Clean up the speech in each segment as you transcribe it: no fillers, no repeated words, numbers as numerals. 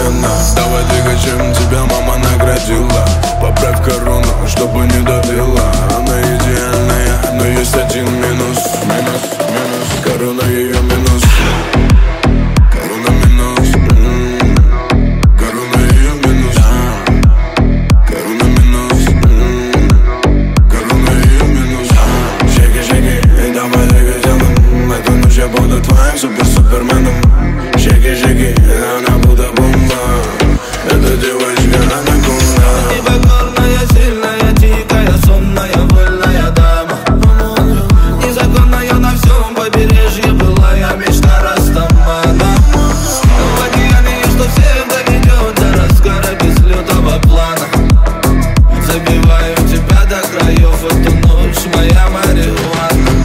откровенно. Давай двигай, чем тебя мама наградила. Поправь корону, чтобы не давила. Она идеальная, но есть один минус. Корона ее минус. Корона минус. Корона ее минус. Корона минус. Корона ее минус. Шейки, давай двигай телом. Эту ночь я буду твоим суперменом. Шейки, она будто бомба. Эта девочка анаконда. Непокорная, сильная, дикая, сонная, вольная дама. Незаконная на всем побережье была я мечта Растамана. В океане, что всех доведет до раскара без лютого плана. Забиваю тебя до краев, эту ночь моя марихуана.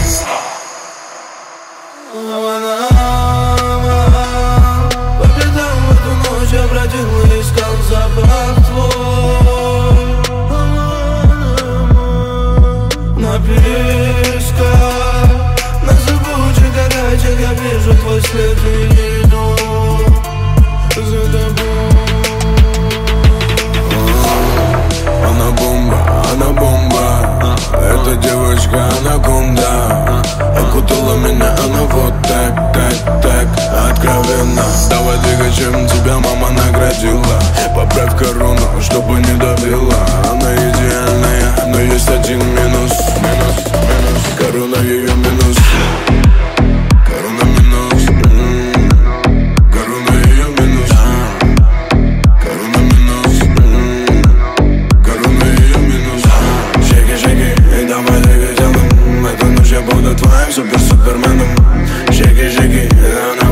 По пятам в эту ночь я бродил и искал запах твой. На песках, на зыбучих горячек я вижу твой след и иду за тобой. Она бомба. Эта девочка анаконда. Окутала меня она вот так откровенно. Давай двигай, чем тебя мама наградила. Поправь корону, чтобы не давила. Она идеальная, но есть один минус. Корона ее минус. Корона минус. Корона ее минус. Корона минус. Корона ее минус. Шейки, давай двигай телом. Эту ночь я буду твоим суперменом. Шейки, она